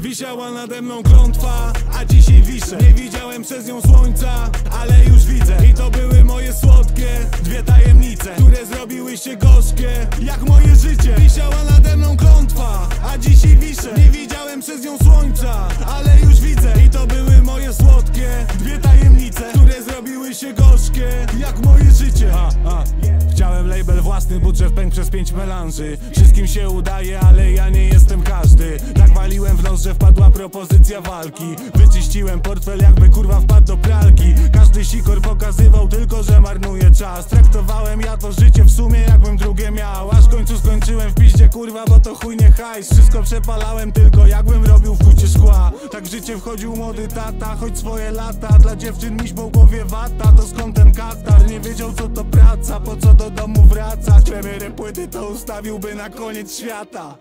Wisiała nade mną klątwa, a dzisiaj wiszę. Nie widziałem przez nią słońca, ale już widzę. I to były moje słodkie dwie tajemnice, które zrobiły się gorzkie jak moje życie. Wisiała nade mną klątwa, a dzisiaj wiszę. Nie widziałem przez nią słońca, ale już widzę. I to były moje słodkie dwie tajemnice, które zrobiły się gorzkie jak moje życie. Chciałem label własny, budżet pękł przez 5 melanży. Wszystkim się udaje, ale ja nie jestem każdy. Tak waliłem w nos, że wpadła propozycja walki. Wyczyściłem portfel, jakby kurwa wpadł do pralki. Każdy sikor pokazywał tylko, że marnuje czas. Traktowałem ja to życie w sumie jakbym drugie miał. Aż w końcu skończyłem w piździe, kurwa, bo to chuj nie hajs. Wszystko przepalałem tylko jakbym robił w kucie szkła. Tak w życie wchodził młody tata, choć swoje lata. Dla dziewczyn miś po głowie wata, to skąd ten katar? Nie wiedział co to praca, po co do domu wracać. Premierę płyty to ustawiłby na koniec świata.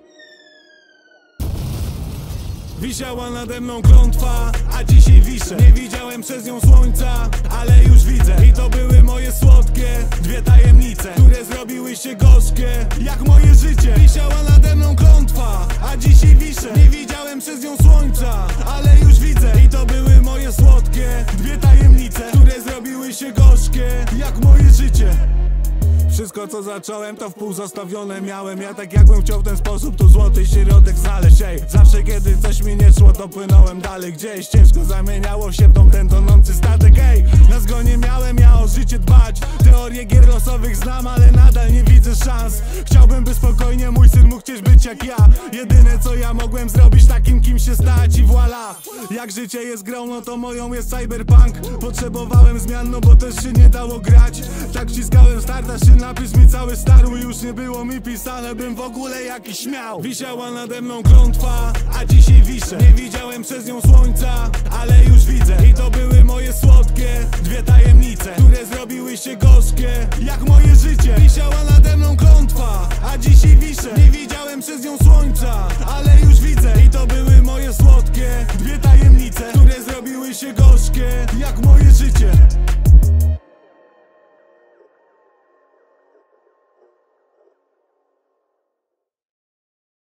Wisiała nade mną klątwa, a dzisiaj wiszę. Nie widziałem przez nią słońca, ale już widzę. I to były moje słodkie dwie tajemnice, które zrobiły się gorzkie jak moje życie. Wisiała nade mną klątwa, a dzisiaj wiszę. Nie widziałem przez nią słońca, ale już widzę. I to były moje słodkie dwie tajemnice, które zrobiły się gorzkie jak moje życie. Wszystko co zacząłem to wpół zostawione miałem. Ja tak jakbym chciał w ten sposób tu złoty środek znaleźć. Ej, zawsze kiedy coś mi nie szło to płynąłem dalej gdzieś. Ciężko zamieniało się w dom ten tonący statek. Ej, na zgonie miałem ja o życie dbać. Teorie gier losowych znam, ale nadal nie widzę szans. Chciałbym by spokojnie mój syn mógł chcieć być jak ja. Jedyne co ja mogłem zrobić takim kim się stać i voila. Jak życie jest grą, no to moją jest cyberpunk. Potrzebowałem zmian, no bo też się nie dało grać. Tak wciskałem starta szyn, napisz mi cały starł. Już nie było mi pisane, bym w ogóle jakiś śmiał. Wisiała nade mną klątwa, a dzisiaj wiszę. Nie widziałem przez nią słońca, ale już widzę. I to były moje słodkie dwie tajemnice, które zrobiły się gorzkie jak moje życie. Wisiała nade mną klątwa, a dzisiaj wiszę. Nie widziałem przez nią słońca, ale już widzę. I to były moje słodkie dwie tajemnice, które zrobiły się gorzkie jak moje życie.